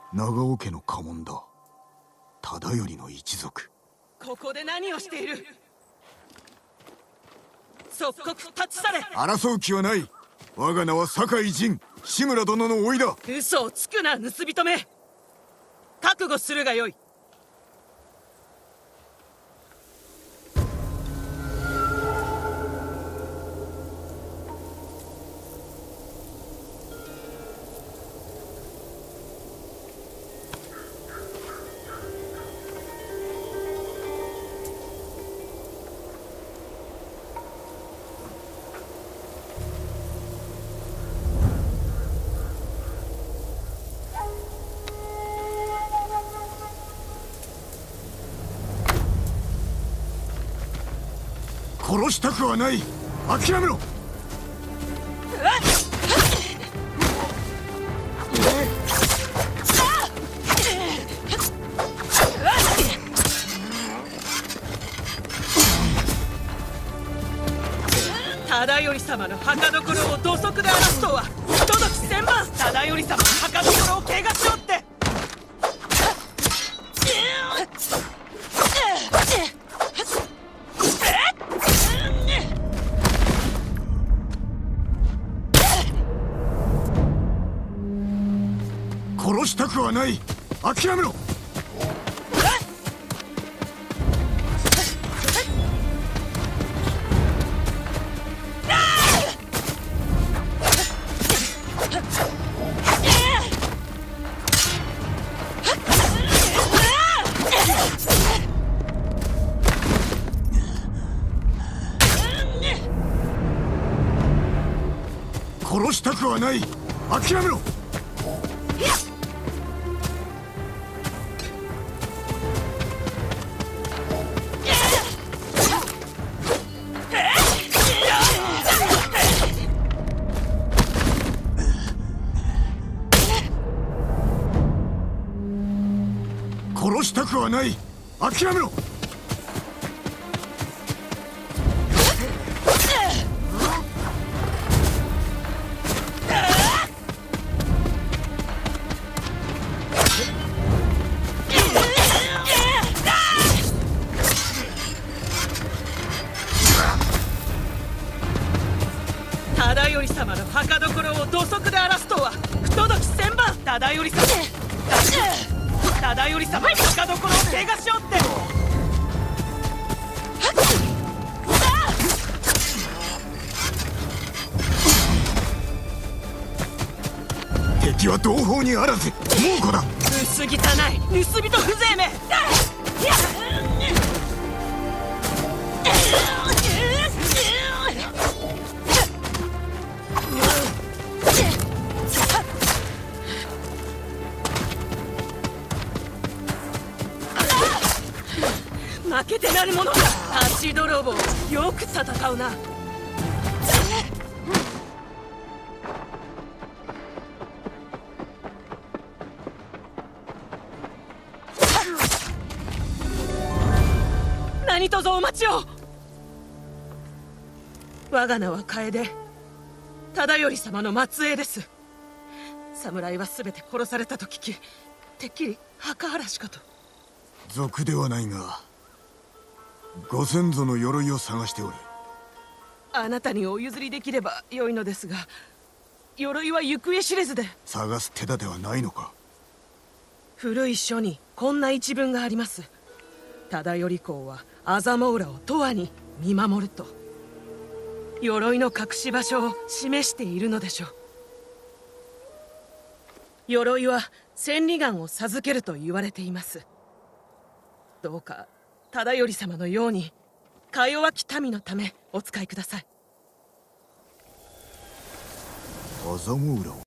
長尾家の家紋だ。忠頼の一族。 ここで何をしている。即刻立ち去れ。 争う気はない。我が名は酒井仁、志村殿の甥だ。 嘘をつくな、盗人め。覚悟するがよい。 殺したくはない。諦めろ。 忠頼様の墓所を土足で荒らすとは不届き千万。忠頼様の墓所を汚しおって。 殺したくはない。諦めろ。殺したくはない。諦めろ。殺したくはない。諦めろ。 忠頼様の墓所を土足で荒らすとは不届き千万。忠頼様、忠頼様の墓所を汚しおって。 敵は同胞にあらず猛虎だ。 薄汚い盗人風情め。負けてなるものだ。足泥棒、よく戦うな。何とぞお待ちを。我が名は楓、忠頼様の末裔です。侍は全て殺されたと聞き、てっきり墓荒らしかと。 賊ではないが、ご先祖の鎧を探しておる。 あなたにお譲りできればよいのですが、鎧は行方知れずで。 探す手立てはないのか。 古い書にこんな一文があります。忠頼公はアザモウラを永遠に見守ると。鎧の隠し場所を示しているのでしょう。鎧は千里眼を授けると言われています。どうか忠頼様のようにか弱き民のためお使いください。 アザモウラを